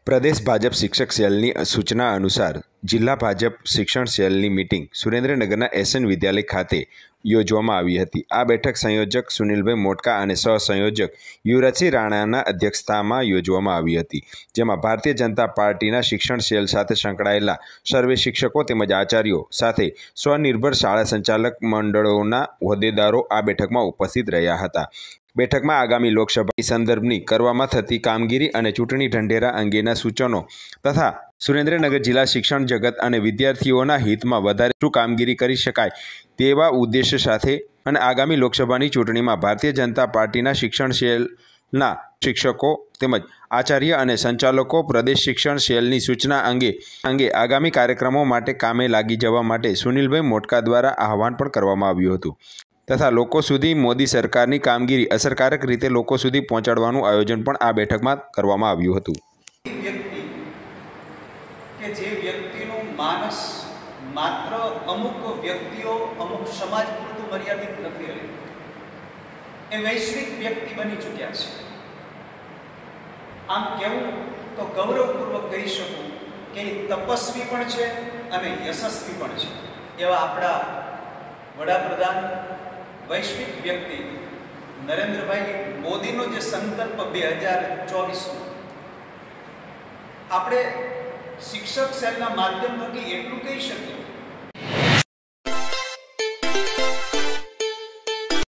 પ્રદેશ ભાજપ શિક્ષક સેલની સૂચના અનુસાર જિલ્લા ભાજપ શિક્ષણ સેલની મીટિંગ સુરેન્દ્રનગરના એસએન વિદ્યાલય ખાતે યોજવામાં આવી હતી। આ બેઠક સંયોજક સુનિલભાઈ મોટકા અને સહસંયોજક યુવરાજસિંહ રાણાના અધ્યક્ષતામાં યોજવામાં આવી હતી, જેમાં ભારતીય જનતા પાર્ટીના શિક્ષણ સેલ સાથે સંકળાયેલા સર્વે શિક્ષકો તેમજ આચાર્યો સાથે સ્વનિર્ભર શાળા સંચાલક મંડળોના હોદ્દેદારો આ બેઠકમાં ઉપસ્થિત રહ્યા હતા। બેઠકમાં આગામી લોકસભા સંદર્ભની કરવામાં થતી કામગીરી અને ચૂંટણી ઢંઢેરા અંગેના સૂચનો તથા સુરેન્દ્રનગર જિલ્લા શિક્ષણ જગત અને વિદ્યાર્થીઓના હિતમાં વધારે શું કામગીરી કરી શકાય તેવા ઉદ્દેશ્ય સાથે અને આગામી લોકસભાની ચૂંટણીમાં ભારતીય જનતા પાર્ટીના શિક્ષણ સેલના શિક્ષકો તેમજ આચાર્ય અને સંચાલકો પ્રદેશ શિક્ષણ સેલની સૂચના અંગે આગામી કાર્યક્રમો માટે કામે લાગી જવા માટે સુનિલભાઈ મોટકા દ્વારા આહવાન પણ કરવામાં આવ્યું હતું તથા લોકો સુધી મોદી સરકારની કામગીરી અસરકારક રીતે લોકો સુધી પહોંચાડવાનું આયોજન પણ આ બેઠકમાં કરવામાં આવ્યું હતું। કે જે વ્યક્તિનું માનસ માત્ર અમુક વ્યક્તિઓ અમુક સમાજ પૂરતું મર્યાદિત નથી રહ્યું, એ વૈશ્વિક વ્યક્તિ બની ચૂક્યા છે। આમ કહેવું તો ગૌરવપૂર્વક કહી શકું કે તપસ્વી પણ છે અને યશસ્વી પણ છે એવા આપણા વડાપ્રધાન વૈશ્વિક વ્યક્તિ નરેન્દ્રભાઈ મોદીનો જે સંકલ્પ 2024 આપણે શિક્ષક સેલના માધ્યમ થકી એટલું કહી શકીએ